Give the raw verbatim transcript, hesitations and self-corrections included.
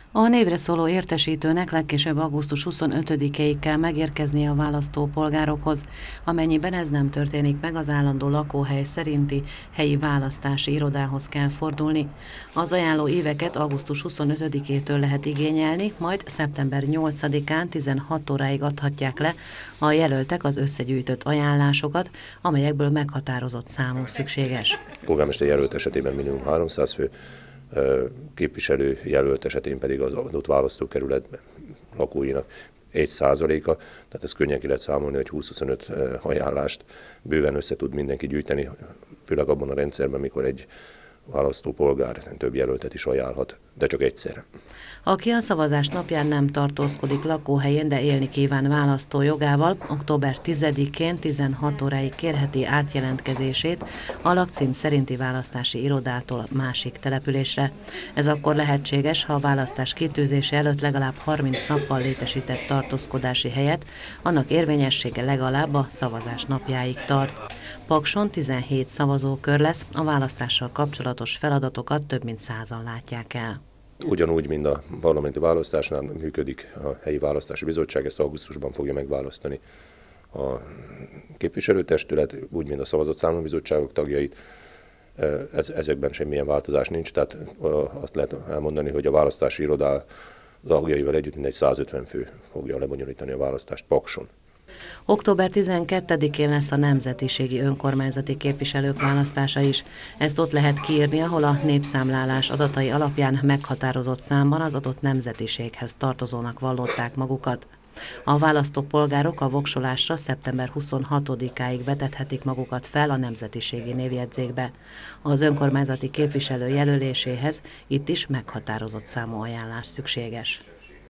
A névre szóló értesítőnek legkésőbb augusztus huszonötödikéig kell megérkeznie a választópolgárokhoz. Amennyiben ez nem történik meg, az állandó lakóhely szerinti helyi választási irodához kell fordulni. Az ajánló éveket augusztus huszonötödikétől lehet igényelni, majd szeptember nyolcadikán tizenhat óráig adhatják le a jelöltek az összegyűjtött ajánlásokat, amelyekből meghatározott számú szükséges. Polgármester jelölt esetében minimum háromszáz fő, képviselő jelölt esetén pedig az adott választókerület lakóinak egy százaléka, tehát ez könnyen ki lehet számolni, hogy húsz-huszonöt ajánlást bőven össze tud mindenki gyűjteni, főleg abban a rendszerben, mikor egy választópolgár több jelöltet is ajánlhat, de csak egyszer. Aki a szavazás napján nem tartózkodik lakóhelyén, de élni kíván választójogával, október tizedikén tizenhat óráig kérheti átjelentkezését a lakcím szerinti választási irodától másik településre. Ez akkor lehetséges, ha a választás kitűzése előtt legalább harminc nappal létesített tartózkodási helyet, annak érvényessége legalább a szavazás napjáig tart. Pakson tizenhét szavazókör lesz, a választással kapcsolatos feladatokat több mint százan látják el. Ugyanúgy, mint a parlamenti választásnál működik a helyi választási bizottság, ezt augusztusban fogja megválasztani a képviselőtestület, úgy, mint a szavazott számlabizottságok tagjait. Ez, ezekben semmilyen változás nincs, tehát azt lehet elmondani, hogy a választási irodá tagjaival együtt mindegy százötven fő fogja lebonyolítani a választást Pakson. október tizenkettedikén lesz a nemzetiségi önkormányzati képviselők választása is. Ezt ott lehet kiírni, ahol a népszámlálás adatai alapján meghatározott számban az adott nemzetiséghez tartozónak vallották magukat. A választópolgárok a voksolásra szeptember huszonhatodikáig vetethetik magukat fel a nemzetiségi névjegyzékbe. Az önkormányzati képviselő jelöléséhez itt is meghatározott számú ajánlás szükséges.